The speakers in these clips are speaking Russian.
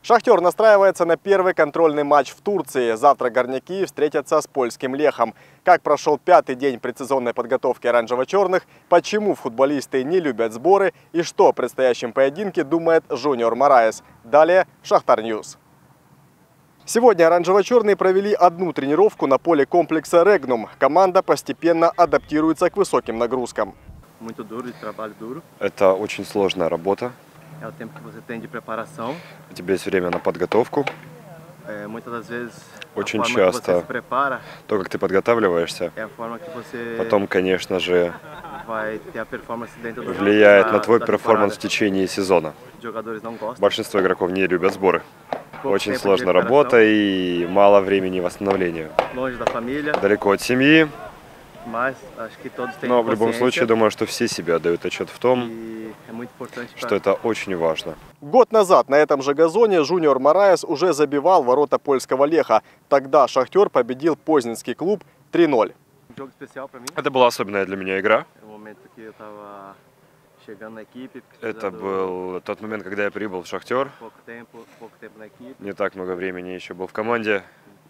«Шахтер» настраивается на первый контрольный матч в Турции. Завтра горняки встретятся с польским «Лехом». Как прошел пятый день предсезонной подготовки оранжево-черных, почему футболисты не любят сборы и что о предстоящем поединке думает Жуниор Мораес. Далее в «Шахтар Ньюс». Сегодня оранжево-черные провели одну тренировку на поле комплекса «Регнум». Команда постепенно адаптируется к высоким нагрузкам. Это очень сложная работа. У тебя есть время на подготовку. Очень часто то, как ты подготавливаешься, потом, конечно же, влияет на твой перформанс в течение сезона. Большинство игроков не любят сборы. Очень сложная работа и мало времени восстановления. Далеко от семьи. Но в любом случае, думаю, что все себе отдают отчет в том, что это очень важно. Год назад на этом же газоне Жуниор Мораес уже забивал ворота польского «Леха». Тогда «Шахтер» победил познинский клуб 3-0. Это была особенная для меня игра. Это был тот момент, когда я прибыл в «Шахтер». Не так много времени еще был в команде.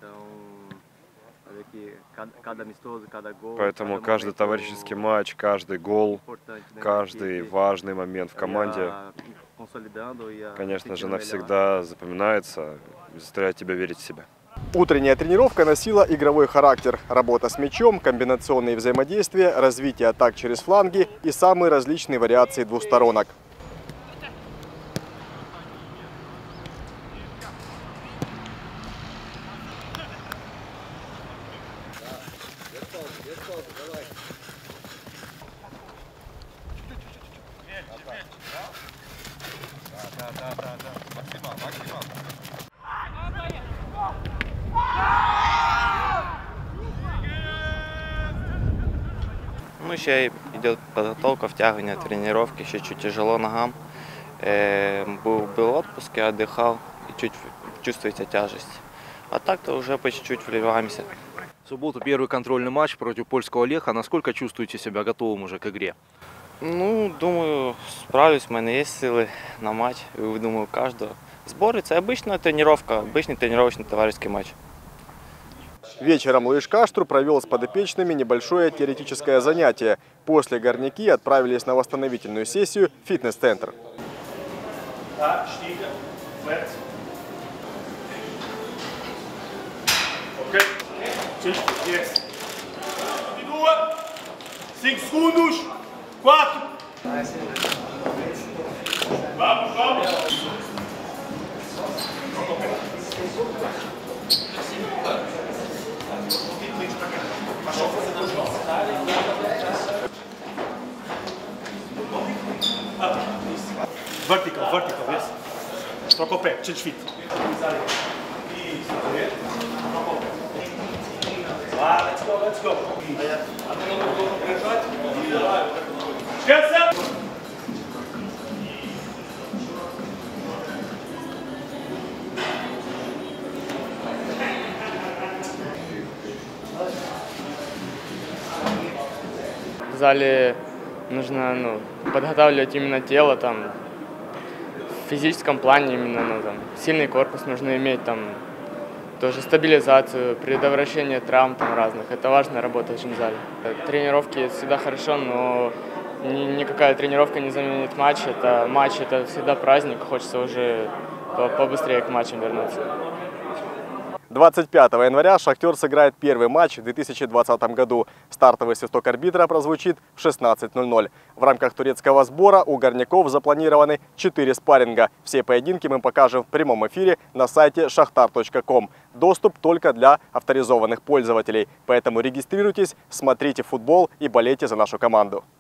Поэтому каждый товарищеский матч, каждый гол, каждый важный момент в команде, конечно же, навсегда запоминается и заставляет тебя верить в себя. Утренняя тренировка носила игровой характер. Работа с мячом, комбинационные взаимодействия, развитие атак через фланги и самые различные вариации двусторонок. Ну, еще идет подготовка, втягивание, тренировки, еще чуть тяжело ногам. Был отпуск, я отдыхал, и чуть чувствуется тяжесть. А так-то уже по чуть-чуть вливаемся. В субботу первый контрольный матч против польского «Леха». Насколько чувствуете себя готовым уже к игре? Ну, думаю, справлюсь, у меня есть силы на матч, думаю, каждого. Сборы – это обычная тренировка, обычный тренировочный товарищеский матч. Вечером Луиш Каштру провел с подопечными небольшое теоретическое занятие. После горняки отправились на восстановительную сессию в фитнес-центр. Vertical, yes. Troca o pé, 5 feet. Let's go. В зале нужно подготавливать именно тело, там, в физическом плане именно, сильный корпус нужно иметь, там, тоже стабилизацию, предотвращение травм там разных. Это важная работа очень в зале. Тренировки всегда хорошо, но никакая тренировка не заменит матч. Матч это всегда праздник, хочется уже побыстрее к матчам вернуться. 25 января «Шахтер» сыграет первый матч в 2020 году. Стартовый свисток арбитра прозвучит в 16:00. В рамках турецкого сбора у горняков запланированы 4 спарринга. Все поединки мы покажем в прямом эфире на сайте shahtar.com. Доступ только для авторизованных пользователей. Поэтому регистрируйтесь, смотрите футбол и болейте за нашу команду.